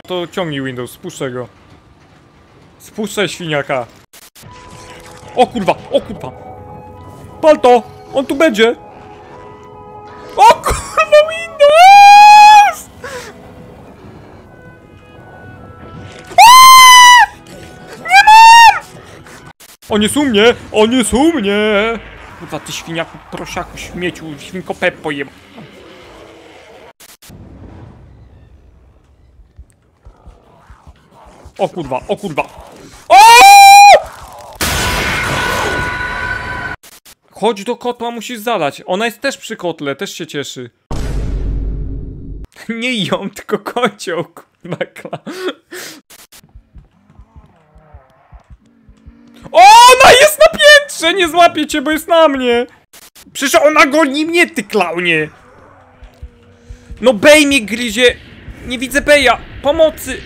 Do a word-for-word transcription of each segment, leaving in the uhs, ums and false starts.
to ciągnij Windows, spuszczę go. Spuszczę świniaka. O kurwa, o kurwa. Pal to! On tu będzie! O kurwa, Windows! Nie mam! On jest u mnie! On jest u mnie! Kurwa, ty świniaku, prosiaku, śmieciu, świnko Peppo jem. O kurwa, o kurwa. O! Chodź do kotła, musisz zalać. Ona jest też przy kotle, też się cieszy. Nie ją, tylko kocioł, kurwa. O, ona jest na piętrze! Nie złapię cię, bo jest na mnie. Przecież ona goni mnie, ty klaunie. No Bej mnie gryzie. Nie widzę Beja. Pomocy.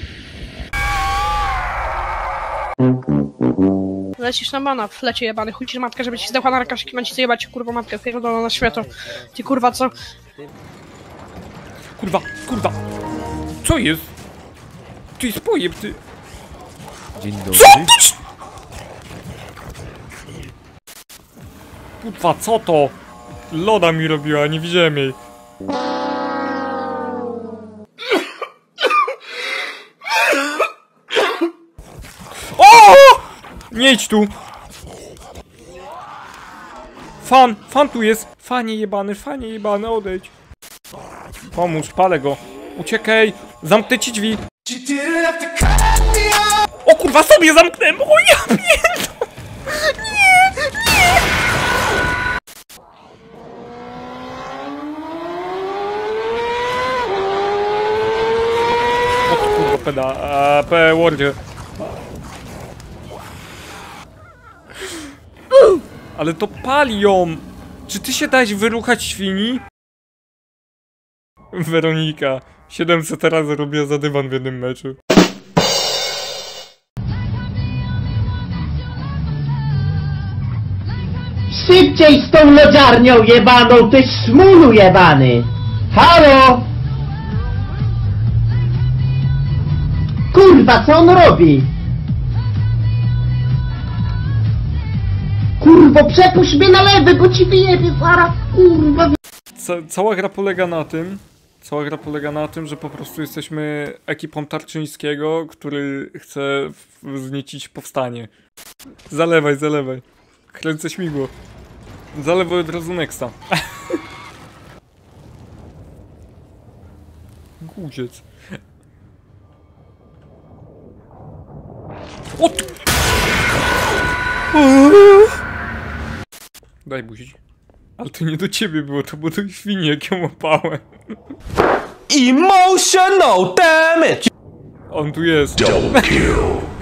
Lecisz na bana, w lecie jebany, chuj ci matkę, żeby ci zdechła na rękawki, ma ci zjebać, kurwa matkę, pierdolona na światło. Ty kurwa co? Kurwa, kurwa. Co jest? Ty jest pojeb, ty. Dzień dobry. Co ty? Kurwa, co to? Loda mi robiła, nie widziałem jej. O! Nie idź tu! Fan, fan tu jest! Fanie jebany, fanie jebany, odejdź! Pomóż, palę go! Uciekaj! Zamknę ci drzwi! O kurwa, sobie zamknąłem! O ja pierdolę! Nie! Nie! O kurwa, peda... A, P Wordzie. Ale to pali ją! Czy ty się dałeś wyruchać świni? Weronika. siedemset razy robię za dywan w jednym meczu. Szybciej z tą lodziarnią jebaną, ty szmulu jebany! Halo! Kurwa, co on robi? Kurwo, przepuść mnie na lewy, bo ci wyjebie zaraz, kurwa. Ca cała gra polega na tym, cała gra polega na tym, że po prostu jesteśmy ekipą Tarczyńskiego, który chce wzniecić powstanie. Zalewaj, zalewaj. Kręcę śmigło. Zalewaj od razu Nexta. Guziec. O ty... Daj buzi. Ale to nie do ciebie było, to było do świni, jak ją łapałem. Emotional damage! On tu jest. Double kill.